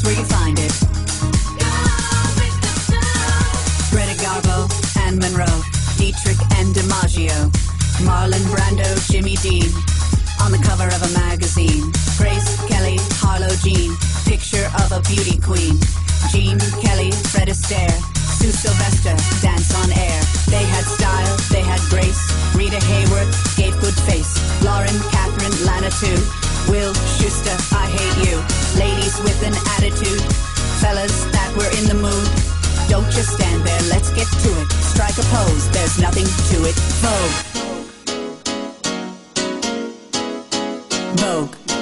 That's where you find it. Greta Garbo and Monroe, Dietrich and DiMaggio, Marlon Brando, Jimmy Dean, on the cover of a magazine. Grace Kelly, Harlow Jean, picture of a beauty queen. Jean Kelly, Fred Astaire, Sue Sylvester, dance on air. They had style, they had grace. Rita Hayworth gave good face. Lauren, Catherine, Lana too. Will Schuster, I hate you. Ladies with an attitude, fellas that were in the mood. Don't just stand there, let's get to it. Strike a pose, there's nothing to it. Vogue. Vogue.